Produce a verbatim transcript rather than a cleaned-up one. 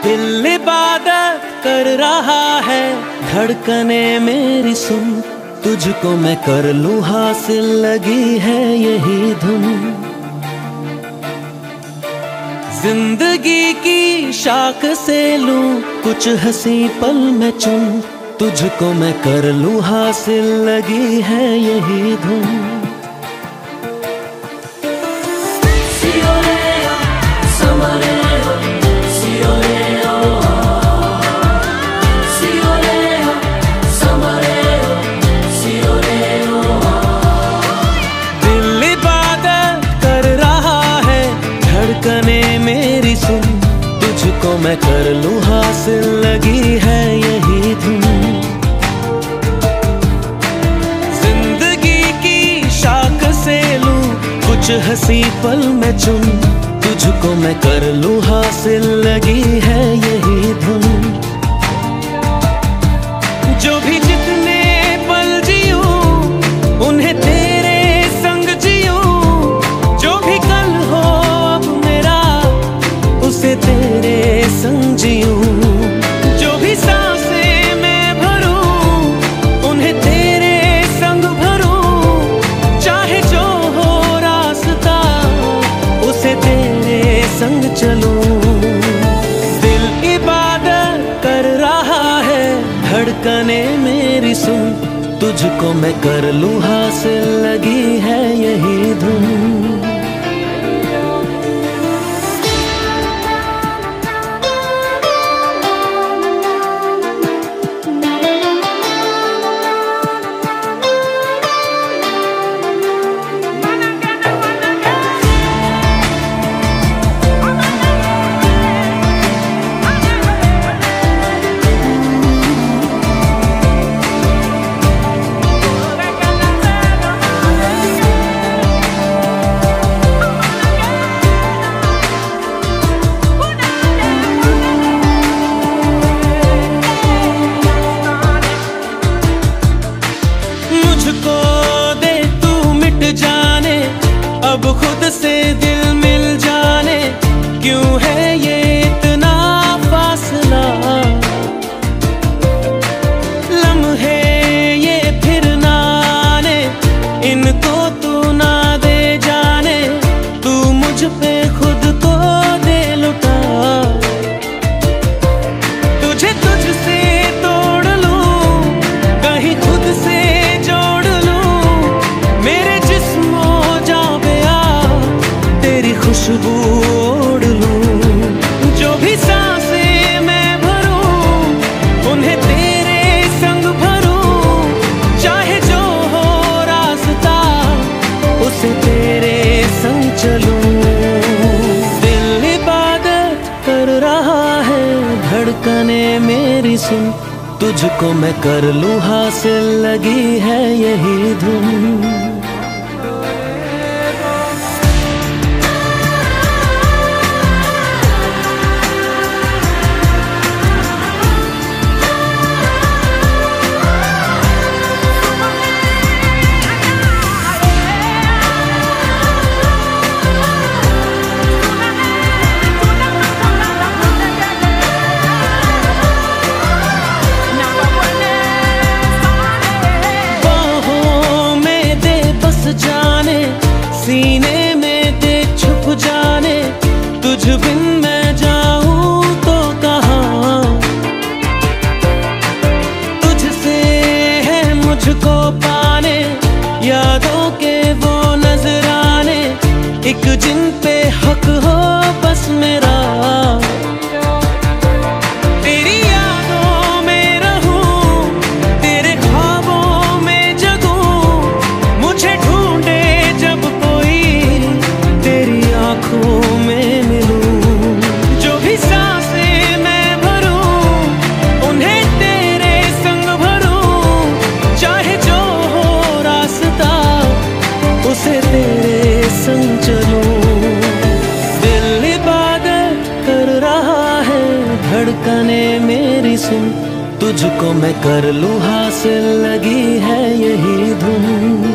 दिल इबादत कर रहा है, धड़कने मेरी सुन, तुझको मैं कर लूं हासिल, लगी है यही धुन। जिंदगी की शाख से लूं कुछ हंसी पल में चुन, तुझको मैं कर लूं हासिल, लगी है यही धुन। मेरी सुन, तुझको मैं कर लूं हासिल, लगी है यही धुन। जिंदगी की शाख से लूं कुछ हंसी पल में चुन, तुझको मैं कर लूं हासिल, लगी है यही धुन। जो भी जितने पल जियूं उन्हें तेरे संग जियूं, जो भी कल हो उसे तेरे संग जियूं, जो भी सांसें मैं भरूं उन्हें तेरे संग भरूं, चाहे जो हो रास्ता उसे तेरे संग चलूं। दिल इबादत कर रहा है, धड़कने मेरी सुन, तुझको मैं कर लूं हासिल, लगी है यही धुन। अब खुद से दिल मिल जाने, क्यों है ये इतना फासला, लम्हे ये फिर ना आने, इनको तू ना दे जाने, तू मुझ पे खुद को दे लुटा। तुझे तुझसे तोड़ लूं, कहीं खुद से जोड़ लूं, मेरे जिस्मों खुशबू ओढ़ लूं, जो भी सांसें मैं भरूं उन्हें तेरे संग भरूं, चाहे जो हो रास्ता उसे तेरे संग चलूं। दिल इबादत कर रहा है, धड़कने मेरी सुन, तुझको मैं कर लूं हासिल, लगी है यही धुन। जाने सीने में दे छुप जाने, तुझ बिन मैं जाऊं तो कहाँ, तुझसे है मुझको पाने, यादों के वो नजराने, एक जिन पे हक हो बस मेरा। धड़कने मेरी सुन, तुझको मैं कर लूं हासिल, लगी है यही धुन।